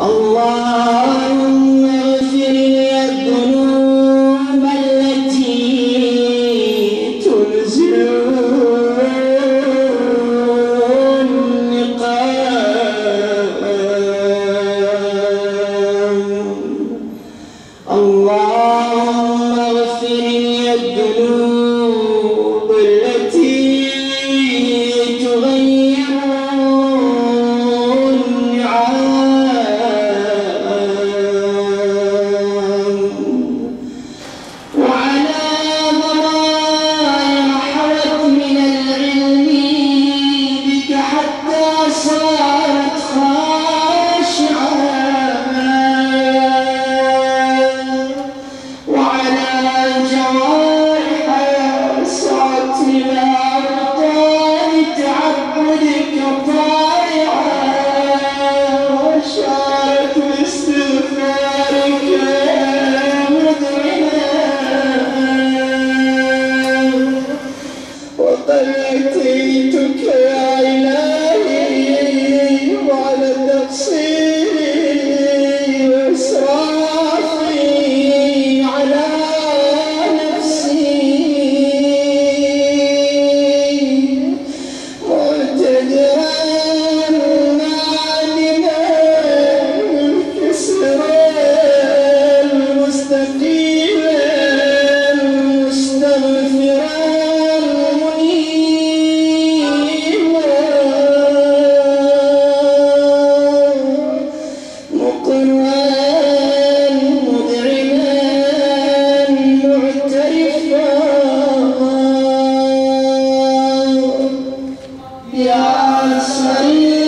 اللهم اغفر لي الذنوب التي تنزل النقام. اللهم اغفر لي الذنوب التي تغير النعام، وعلى ضرائر حوت من العلم بك حتى صارت خاشعة، وعلى جوارح سعت إلى أبطال تعبدك طائعة، وشارت باستغفارك مذعنة، وقد أتيتك يا إلهي وعلى تقصيري وإسرافي على نفسي معتذرا نادما منكسرا مستقيما مستغفرا يا سيدي